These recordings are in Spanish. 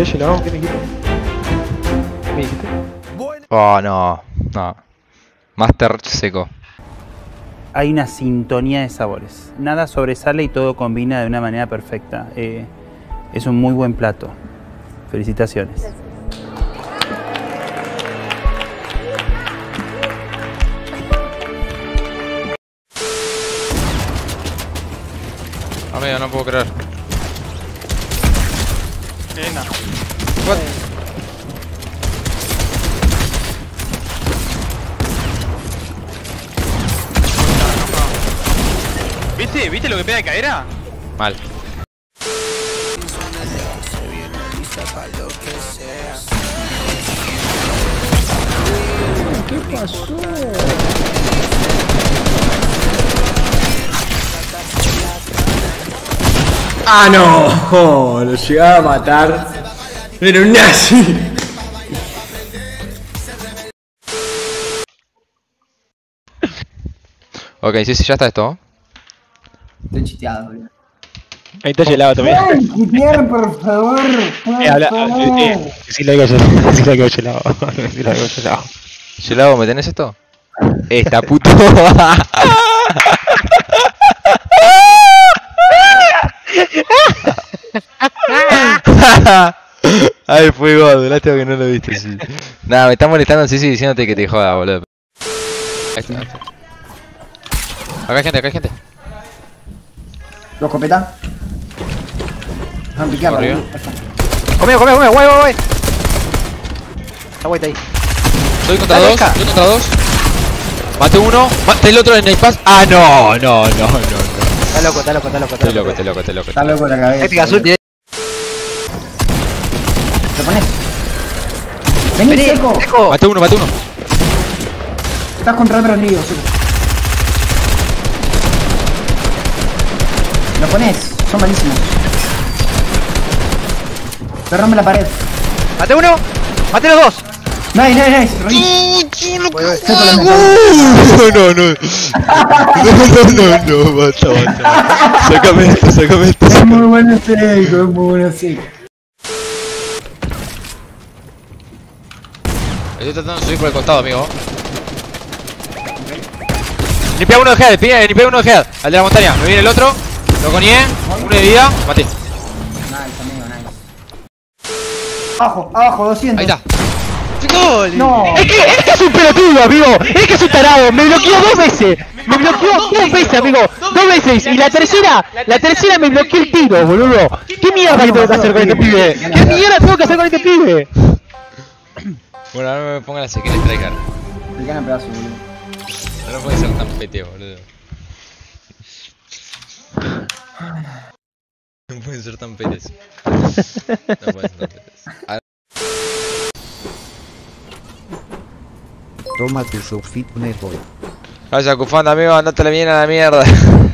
ese lado, ¿qué me dijiste? ¿Qué me dijiste? Oh, no. No. Master seco. Hay una sintonía de sabores. Nada sobresale y todo combina de una manera perfecta. Es un muy buen plato. Felicitaciones. Amigo, no puedo creer. Linda. What? ¿Viste lo que pega de cadera? Mal. ¿Qué pasó? ¡Ah, no! Oh, lo llegaba a matar. Era un nazi. Ok, sí, ya está esto. Estoy chiteado, boludo. Ahí está gelado también. ¡Ay, chitear, por favor! Habla, sí lo digo yo, sí lo digo gelado. Sí lo digo gelado. Gelado, ¿me tenés esto? Esta puto. Ay, fue God, lástima que no lo viste, sí. Nada, me está molestando sí diciéndote que te joda, boludo. Ahí está, ahí está. Acá hay gente, acá hay gente. ¿Lo escopeta? Ah, piquearlo. Arriba. Conmigo, guay. La vuelta ahí. Estoy contra dos, estoy contra dos. Maté uno, maté el otro en el pass. Ah, no. Está loco. Estoy loco. Está loco la cabeza. Épica azul. ¿Lo pones? Vení, seco. Maté uno. Estás contra otro enemigo, seco. ¿Lo pones? Son malísimos. Te rompe la pared. Maté uno. Maté los dos. Nice. Seco la meta. No, basta. Sácame esto. Es muy bueno seco. Estoy tratando de subir por el costado, amigo. Limpia uno de head, al de la montaña. Me viene el otro. Lo conié. Uno de vida. Maté. Nice, amigo, nice. Abajo, 200. Ahí está. No. Es que es un pelotudo, amigo. Es que es un tarado. Me bloqueó dos veces. Amigo. Dos veces. Y la tercera me bloqueó el tiro, boludo. ¿Qué mierda que tengo que hacer con este pibe? Bueno, ahora me pongo la sequía striker. Me gana pedazo, boludo. No puede ser tan pete, boludo. No pueden ser tan petes. Tómate su fitness boy. Vaya, Cufán, amigo, andate bien a la mierda.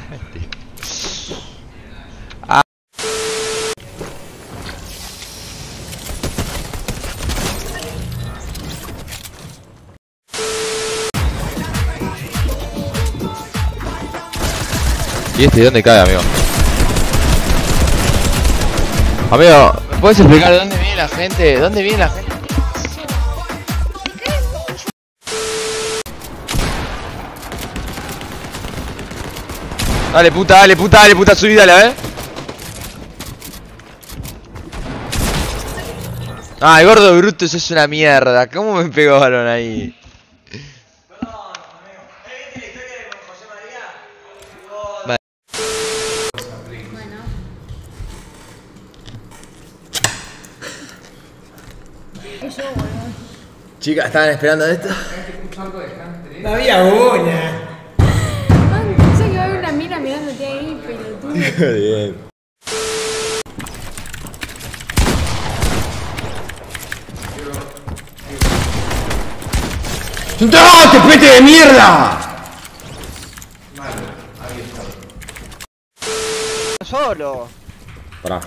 ¿Y este dónde cae, amigo? Amigo, ¿me puedes explicar de dónde viene la gente? Dale puta, subí, dale, a ver. Ah, el gordo bruto, eso es una mierda. ¿Cómo me pegaron ahí? Chicas, ¿estaban esperando esto? No había una. Pensé que iba a haber una mina mirándote ahí, pelotudo. Bien. ¡Entrate, pete de mierda! Solo. Pará.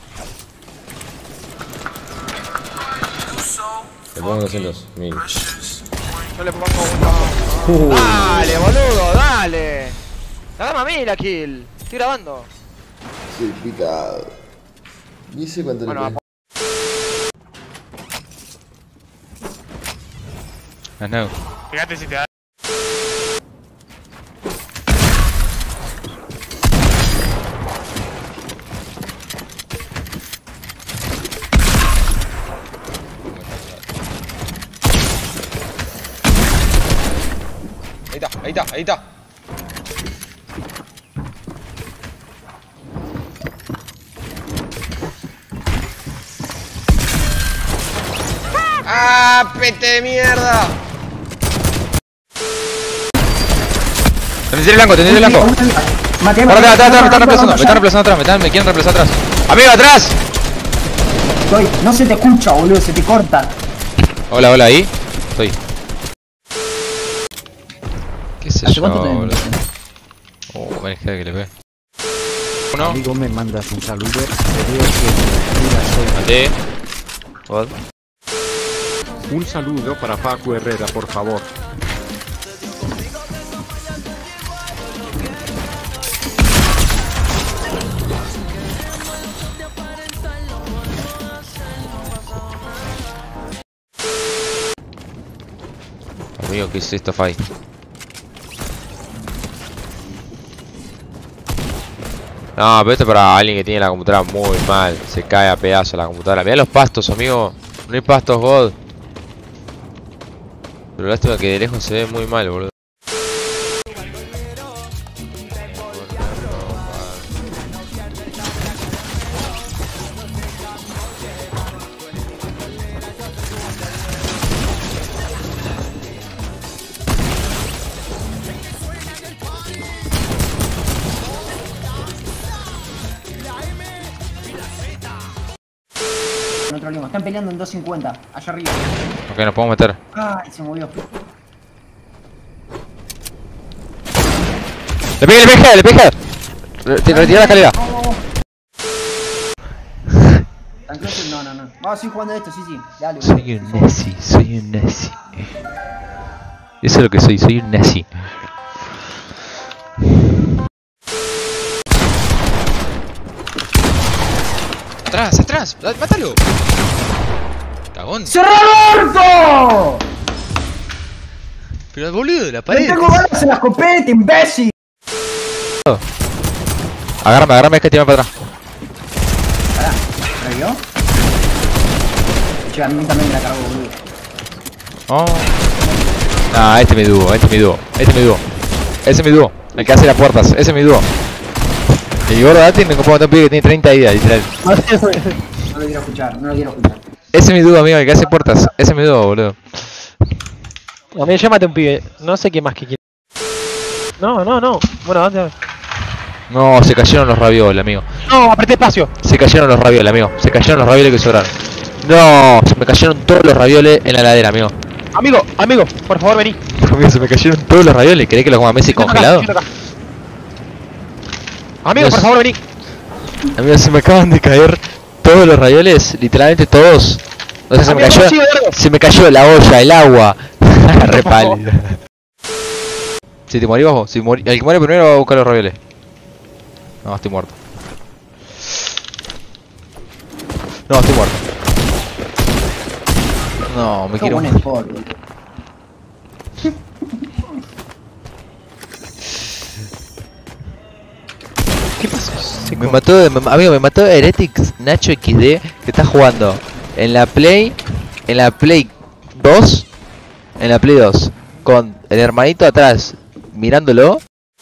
Le pongo 200.000. Yo le pongo uno. Dale, boludo, dale. Dame a mí la kill. Estoy grabando. Sí, picado. Ni sé cuánto Bueno, le queda. No. Fíjate si te da. Ahí está, ahí está. ¡Ah, pete de mierda! Tenés el blanco, tenés el blanco. Mate, Me están reemplazando atrás, me quieren reemplazar atrás. ¡Amigo, atrás! No se te escucha, boludo, se te corta. Hola, hola, ahí. Estoy. ¿Qué sé yo, boludo? Oh, me dejé que le ve. Uno. Amigo, me mandas un saludo. Te veo que Maté. God. Un saludo para Paco Herrera, por favor. Amigo, ¿qué es esto, Fai? No, pero esto es para alguien que tiene la computadora muy mal. Se cae a pedazos la computadora. Mirá los pastos, amigo. No hay pastos, God. Pero lástima que de lejos se ve muy mal, boludo. No trolemos, están peleando en 250, allá arriba. Ok, nos podemos meter. Ay, se movió. ¡Le pegué, le pegué, le pegué! Retira la escalera. ¿Tan close? No. Vamos a seguir jugando esto, sí. Dale. Soy un nazi, soy un nazi. Eso es lo que soy un nazi. Atrás, atrás, mátalo. Cagón. ¡Roberto! Pero boludo, la pared. ¡Tengo balas en la escopeta, imbécil! Agárrame, es que tira para atrás. Pará, ¿me vio? Che, a mí también me la cargó, boludo. Oh. Nah, este me dúo. Ese es mi dúo. El que hace las puertas, ese es mi dúo. El gordo de Ati me compró un pibe que tiene 30 vidas, literal. No lo quiero escuchar. Ese es mi dúo, amigo, el que hace puertas. Ese es mi dúo, boludo. A mí llámate un pibe. No sé qué más que quiere. No. Bueno, ¿dónde? No, se cayeron los ravioles, amigo. No, apreté espacio. Se cayeron los ravioles, amigo. Se cayeron los ravioles que sobraron. No, se me cayeron todos los ravioles en la heladera, amigo. Amigo, por favor, vení. Amigo, se me cayeron todos los ravioles. ¿Querés que los coma Messi congelado? Amigo, Dios. por favor, vení. Amigo, se me acaban de caer todos los ravioles, literalmente todos. O sea, Amigo, se me cayó la olla, el agua. Re pálido. Si te morís vos, el que muere primero va a buscar los ravioles. No, estoy muerto. No, estoy muerto. No, me quiero morir. ¿Qué pasó? Me mató, amigo, me mató Heretics Nacho XD, que está jugando en la Play 2, con el hermanito atrás mirándolo.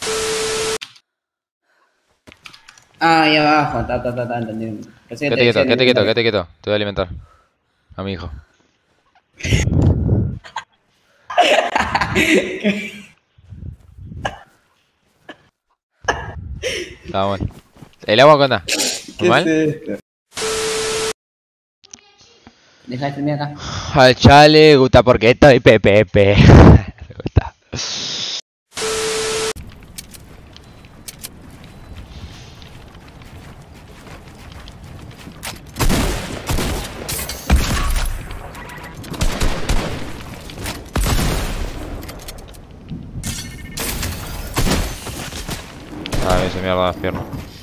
Ah, ahí abajo, entendí. Quédate quieto, te voy a alimentar a mi hijo. Está bueno. ¿El agua qué onda? ¿Normal? Deja de streamear acá. Al chale gusta porque estoy pepepe. Me gusta. Ah, me hizo mierda las piernas.